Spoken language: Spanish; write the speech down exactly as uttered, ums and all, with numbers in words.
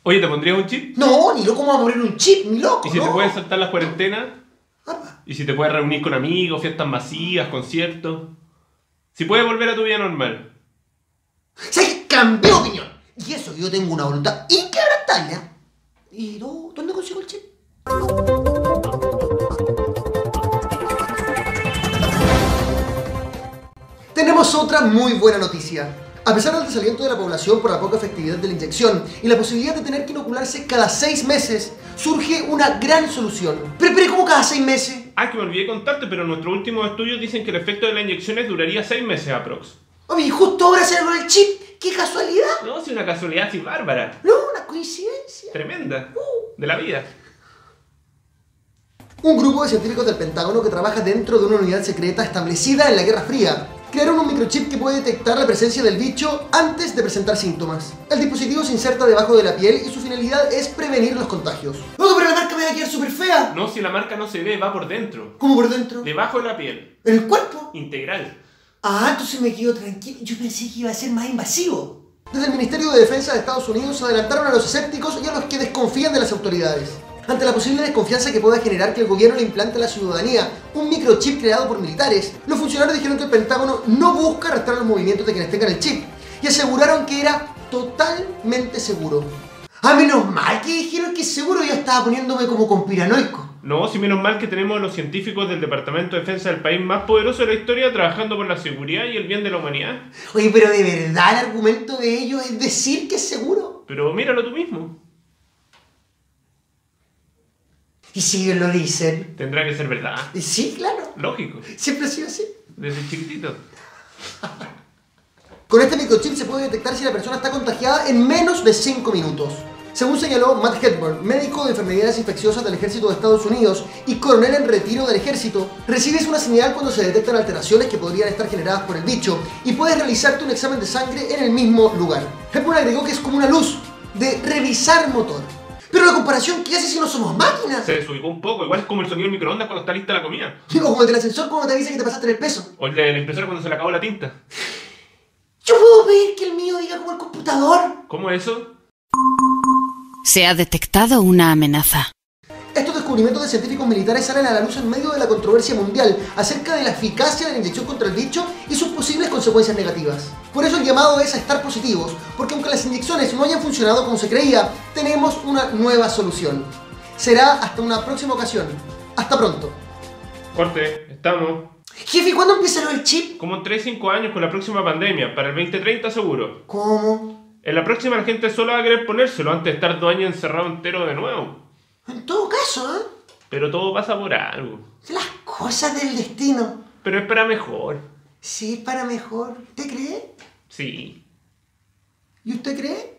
Oye, ¿te pondrías un chip? No, ni loco, vamos a poner un chip, ni loco. ¿Y si no. te puedes saltar las cuarentenas? Apa. ¿Y si te puedes reunir con amigos, fiestas masivas, conciertos? Si puedes volver a tu vida normal. ¿Sabes? Cambié de opinión. Y eso que yo tengo una voluntad inquebrantable. ¿eh? ¿Y tú? ¿Dónde consigo el chip? Tenemos otra muy buena noticia. A pesar del desaliento de la población por la poca efectividad de la inyección y la posibilidad de tener que inocularse cada seis meses, surge una gran solución. Pero, pero ¿cómo cada seis meses? Ah, que me olvidé contarte, pero nuestros últimos estudios dicen que el efecto de las inyecciones duraría seis meses aprox. Oye, ¿y justo ahora se con el chip? ¡Qué casualidad! No, si una casualidad así bárbara. No, una coincidencia. Tremenda. De la vida. Un grupo de científicos del Pentágono que trabaja dentro de una unidad secreta establecida en la Guerra Fría crearon un microchip que puede detectar la presencia del bicho antes de presentar síntomas. El dispositivo se inserta debajo de la piel y su finalidad es prevenir los contagios. ¡Oh, pero la marca me va a quedar súper fea! No, si la marca no se ve, va por dentro. ¿Cómo por dentro? Debajo de la piel. ¿En el cuerpo? Integral. Ah, entonces me quedo tranquilo. Yo pensé que iba a ser más invasivo. Desde el Ministerio de Defensa de Estados Unidos se adelantaron a los escépticos y a los que desconfían de las autoridades. Ante la posible desconfianza que pueda generar que el gobierno le implante a la ciudadanía un microchip creado por militares, los funcionarios dijeron que el Pentágono no busca arrastrar los movimientos de quienes tengan el chip y aseguraron que era totalmente seguro. Ah, menos mal que dijeron que seguro. Yo estaba poniéndome como conspiranoico. No, si menos mal que tenemos a los científicos del Departamento de Defensa del país más poderoso de la historia trabajando por la seguridad y el bien de la humanidad. Oye, pero de verdad el argumento de ellos es decir que es seguro. Pero míralo tú mismo. ¿Y si ellos lo dicen? Tendrá que ser verdad. Y sí, claro. Lógico. Siempre ha sido así. Desde chiquitito. Con este microchip se puede detectar si la persona está contagiada en menos de cinco minutos. Según señaló Matt Hepburn, médico de enfermedades infecciosas del Ejército de Estados Unidos y coronel en retiro del Ejército, recibes una señal cuando se detectan alteraciones que podrían estar generadas por el bicho y puedes realizarte un examen de sangre en el mismo lugar. Hepburn agregó que es como una luz de revisar motor. Pero la comparación, ¿qué hace si no somos máquinas? Se desubicó un poco, igual es como el sonido del microondas cuando está lista la comida. O como el del ascensor cuando te avisa que te pasaste el peso. O el de la impresora cuando se le acabó la tinta. ¿Yo puedo pedir que el mío diga como el computador? ¿Cómo eso? Se ha detectado una amenaza. Estos descubrimientos de científicos militares salen a la luz en medio de la controversia mundial acerca de la eficacia de la inyección contra el bicho y sus posibles consecuencias negativas. Por eso el llamado es a estar positivos, porque aunque las inyecciones no hayan funcionado como se creía, tenemos una nueva solución. Será hasta una próxima ocasión. Hasta pronto. Corte, estamos. Jefe, ¿cuándo empieza lo del chip? Como en tres a cinco años con la próxima pandemia, para el veinte treinta seguro. ¿Cómo? En la próxima la gente solo va a querer ponérselo antes de estar dos años encerrado entero de nuevo. En todo caso, ¿eh? Pero todo pasa por algo. Las cosas del destino. Pero es para mejor. Sí, para mejor. ¿Usted cree? Sí. ¿Y usted cree?